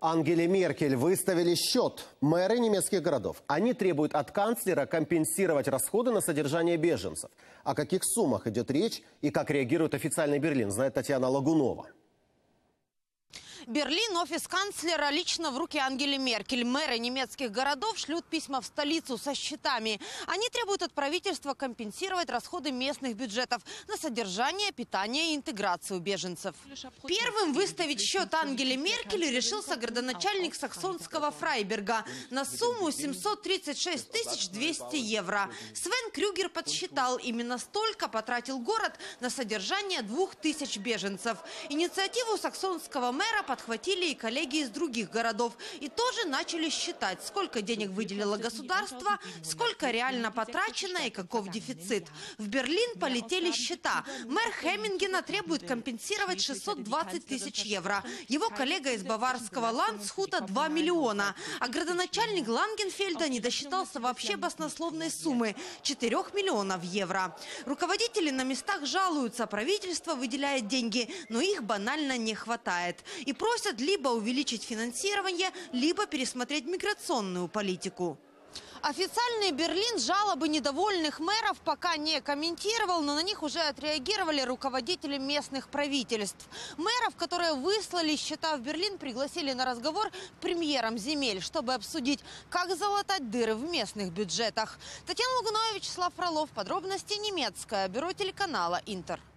Ангеле Меркель выставили счет. Мэры немецких городов. Они требуют от канцлера компенсировать расходы на содержание беженцев. О каких суммах идет речь и как реагирует официальный Берлин, знает Татьяна Лагунова. Берлин, офис канцлера, лично в руки Ангеле Меркель. Мэры немецких городов шлют письма в столицу со счетами. Они требуют от правительства компенсировать расходы местных бюджетов на содержание, питание и интеграцию беженцев. Первым выставить счет Ангеле Меркель решился градоначальник саксонского Фрайберга на сумму 736 200 евро. Свен Крюгер подсчитал, именно столько потратил город на содержание 2000 беженцев. Инициативу саксонского мэра подхватили и коллеги из других городов. И тоже начали считать, сколько денег выделило государство, сколько реально потрачено и каков дефицит. В Берлин полетели счета. Мэр Хеммингена требует компенсировать 620 тысяч евро. Его коллега из баварского Ландсхута 2 миллиона. А градоначальник Лангенфельда не досчитался вообще баснословной суммы – 4 миллионов евро. Руководители на местах жалуются, правительство выделяет деньги, но их банально не хватает. И просят либо увеличить финансирование, либо пересмотреть миграционную политику. Официальный Берлин жалобы недовольных мэров пока не комментировал, но на них уже отреагировали руководители местных правительств. Мэров, которые выслали счета в Берлин, пригласили на разговор к премьерам земель, чтобы обсудить, как залатать дыры в местных бюджетах. Татьяна Лагунова, Вячеслав Фролов. Подробности немецкое бюро телеканала «Интер».